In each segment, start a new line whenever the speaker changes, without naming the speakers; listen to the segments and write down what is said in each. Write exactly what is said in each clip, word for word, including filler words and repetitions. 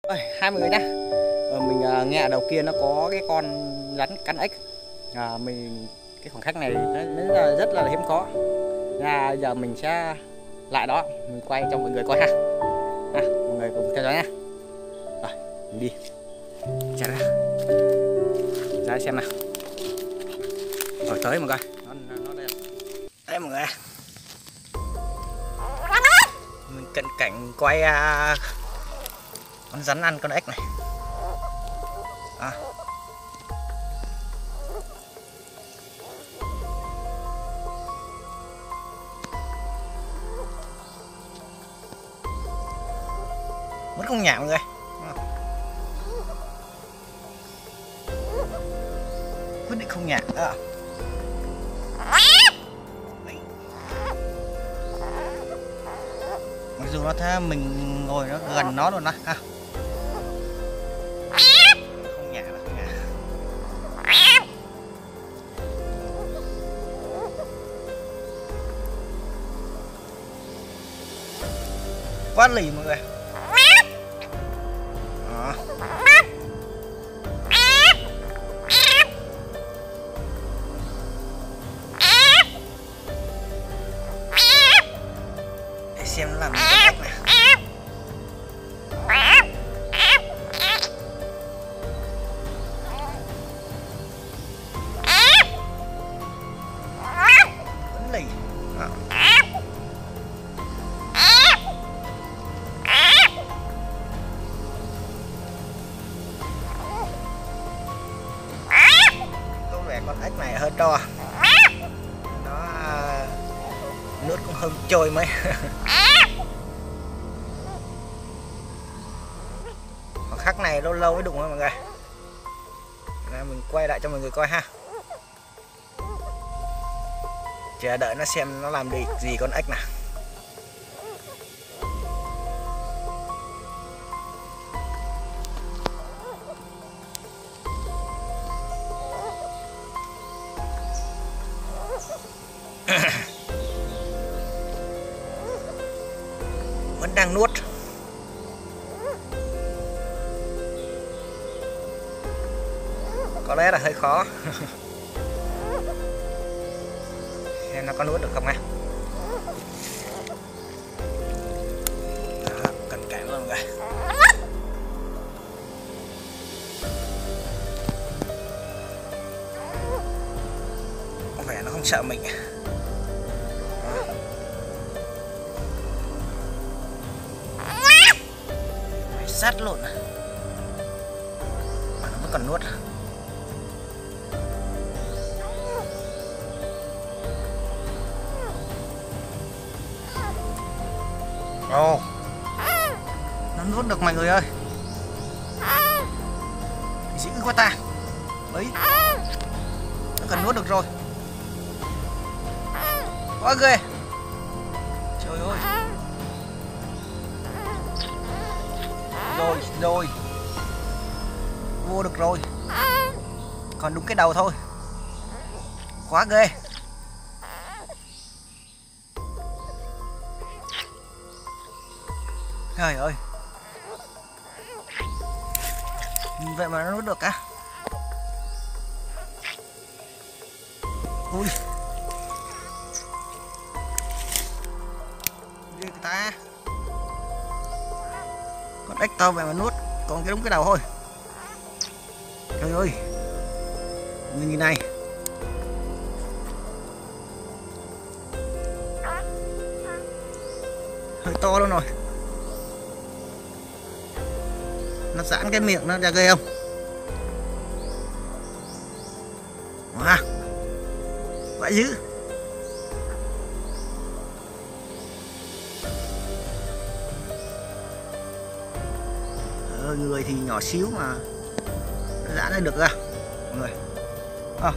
Ôi, hai mươi người nhá. Ờ, mình à, nghe ở đầu kia nó có cái con rắn cắn ếch. À, mình cái khoảng cách này nó, nó là rất là hiếm có. Nha, giờ mình sẽ lại đó, mình quay cho mọi người coi ha. Ha, mọi người cùng theo dõi nha. Rồi, mình đi. Chạy ra. Ra xem nào. Rồi tới mọi người. Nó nó đây. Đây mọi người. Mình cận cảnh quay uh, con rắn ăn con ếch này. À. Vẫn không nhả mọi người. Quyết định không nhả. À. Mặc dù nó thấy mình ngồi nó gần nó rồi đó ha. Không nhả là không nhả. Quá lì mọi người. Đó. Để xem nó làm gì con ếch này. Vẫn lì. Đó. Có vẻ con ếch này hơi to. Nó nước cũng hơi trôi mấy. Khoảng khắc này lâu lâu mới đụng thôi mọi người. Nên mình quay lại cho mọi người coi ha. Chờ đợi nó xem nó làm đi gì con ếch nào. Vẫn đang nuốt. Có lẽ là hơi khó. Xem nó có nuốt được không nha. Đó, cẩn cản luôn mọi người. Có vẻ nó không sợ mình. Sát luôn mà nó vẫn còn nuốt. Ồ oh, nó nuốt được mọi người ơi. Dữ quá ta. Đấy, nó cần nuốt được rồi. Quá ghê. Trời ơi. Rồi, rồi. Vô được rồi. Còn đúng cái đầu thôi. Quá ghê. Trời ơi. Vậy mà nó nuốt được á. Ui. Ghê người ta. Con ếch to vậy mà nuốt. Còn cái đúng cái đầu thôi. Trời ơi. Nhìn như này. Hơi to luôn rồi. Nó giãn cái miệng nó ra ghê không? Wow. Quá dữ. Ờ, người thì nhỏ xíu mà nó giãn ra được ra mọi người. À.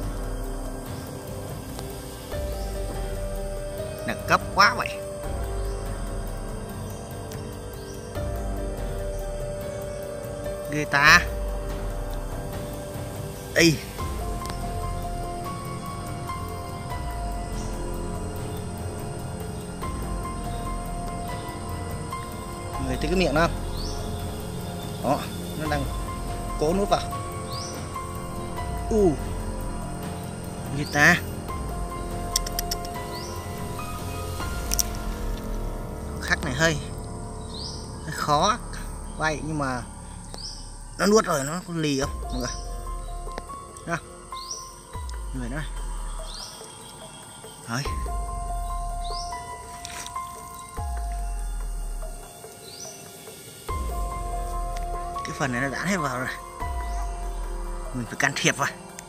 Đẳng cấp quá vậy. Ghê ta. Ê. Người thấy cái miệng đó. Đó, nó đang cố nuốt vào. U gì ta, khắc này hơi, hơi khó quay, nhưng mà nó nuốt rồi, nó có lì không mọi người đó, người đó rồi. Cái phần này nó đã hết vào rồi, mình phải can thiệp vào.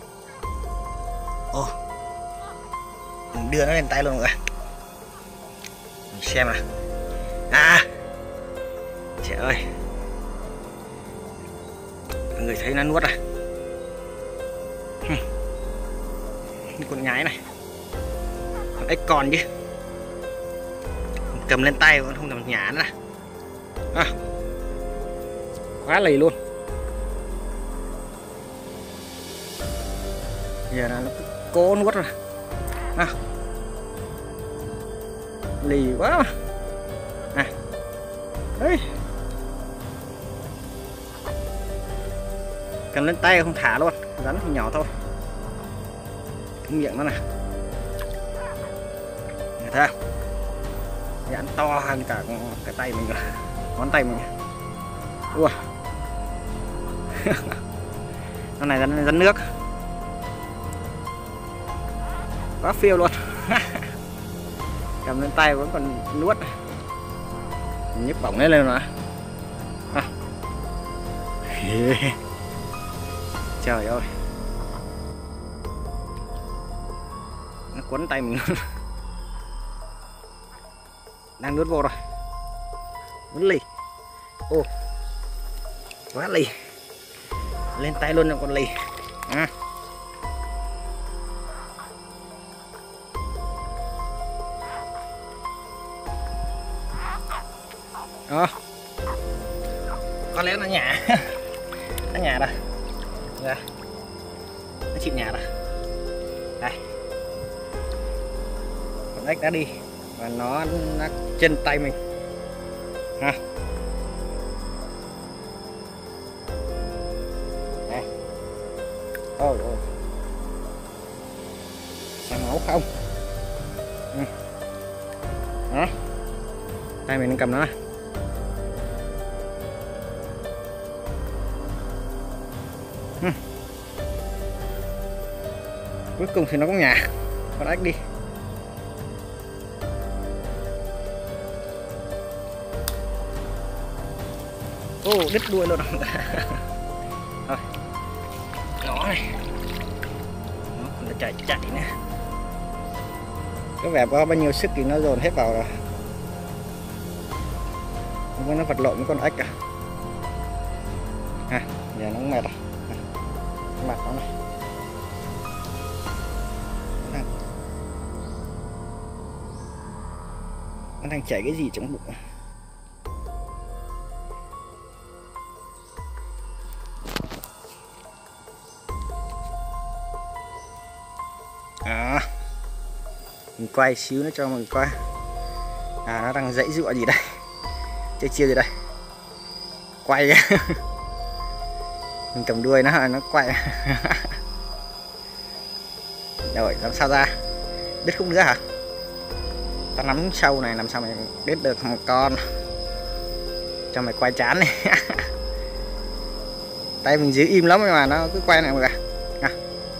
Ồ, mình đưa nó lên tay luôn mọi người, mình xem nào. À trời ơi, mọi người thấy nó nuốt à. Con nhái này, con ếch còn chứ, cầm lên tay vẫn không cầm nhả nữa. À, quá lì luôn. Giờ là nó cố nuốt rồi. À, lì quá mà. À, đấy, cầm lên tay không thả luôn, rắn thì nhỏ thôi. Cái miệng nó này, người ta rắn to hơn cả cái tay mình rồi, ngón tay mình. Ui, con này rắn, rắn nước quá phiêu luôn. Cầm lên tay vẫn còn nuốt, nhức bỏng lên lên mà. À. Trời ơi, nó quấn tay mình. Đang nuốt vô rồi, muốn lì. Ô, quá lì, lên tay luôn là còn lì. À. Đó. Có lẽ nó nhả. Nó nhả rồi. Dạ. Nó chịu nhả rồi. Đây. Con ếch đã đi và nó, nó trên tay mình. Ha. Đây. Ôi ôi. Xem máu không? Ừ. Đó. Tay mình cầm nó. Hmm. Cuối cùng thì nó cũng nhả con ếch đi. Ô, đứt đuôi luôn. Thôi, nó này, nó còn chạy chạy nè. Cái vẻ có bao nhiêu sức thì nó dồn hết vào rồi. Không có nó vật lộn với con ếch à. À, giờ nó cũng mệt rồi. Cái mặt nó này, nó đang, nó đang chảy cái gì trong bụng. À, mình quay xíu nữa cho mình coi. À, nó đang dãy dụa gì đây, chơi chiêu gì đây, quay. Mình cầm đuôi nó nó quay. Rồi làm sao ra, đứt khúc nữa hả? Ta nắm sâu này làm sao mày đứt được một con, cho mày quay chán này. Tay mình giữ im lắm mà nó cứ quay này mọi người. À.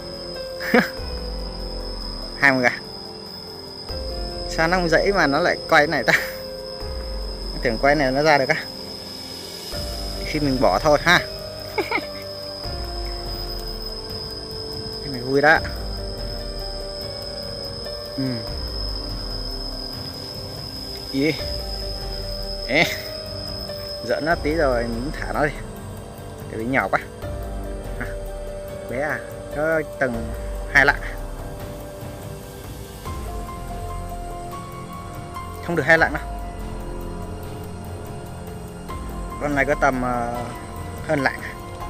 Hai mọi người, sao nó không dãy mà nó lại quay này ta? Tưởng quay này nó ra được á, khi mình bỏ thôi ha. Cái này vui đó. Ừ. Ý. Ê. Giỡn nó tí rồi mình thả nó đi, tại vì nhỏ quá. À, bé à, có tầng hai lạng. Không được hai lạng đâu. Con này có tầm uh, hơn lạng.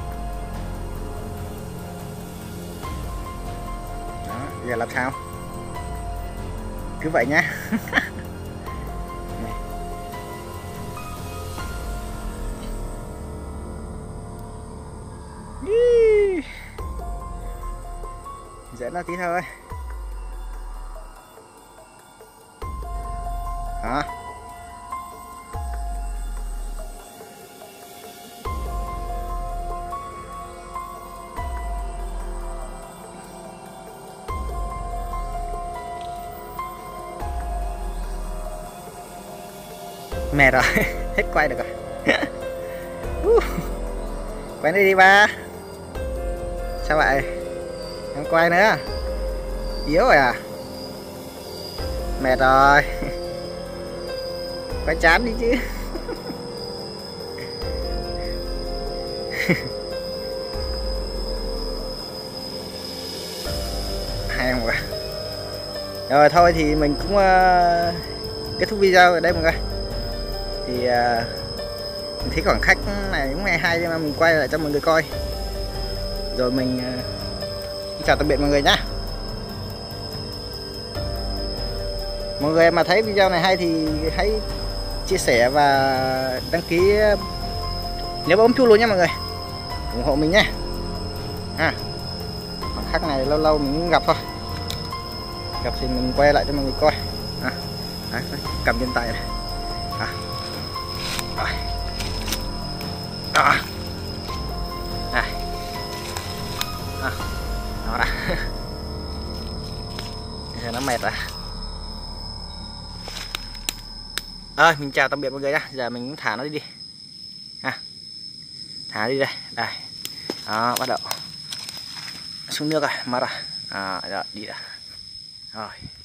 Đó, giờ làm sao? Cứ vậy nhá. dẫn nó tí thôi. Đó. Mệt rồi, hết quay được rồi. Quay đi đi ba. Sao vậy? Không quay nữa. Yếu rồi à? Mệt rồi. Quay chán đi chứ. Hay không ạ? Rồi thôi thì mình cũng uh, kết thúc video ở đây mọi người. Thì uh, mình thấy khoảng khách này cũng hay hay, nhưng mà mình quay lại cho mọi người coi. Rồi mình uh, chào tạm biệt mọi người nhá. Mọi người mà thấy video này hay thì hãy chia sẻ và đăng ký, nhớ bấm chuông luôn nha mọi người, ủng hộ mình nhé. À, khoảng khách này lâu lâu mình gặp thôi, gặp thì mình quay lại cho mọi người coi. À, đấy, cầm trên tay này. À. Rồi. Đó. Này. À. Đó đã. Giờ nó mệt rồi. Ơi, mình chào tạm biệt mọi người nhá. Giờ mình cũng thả nó đi đi. Ha. Thả đi đây. Đây. Đó, bắt đầu xuống nước rồi, mất rồi. À, rồi, đi rồi. Rồi.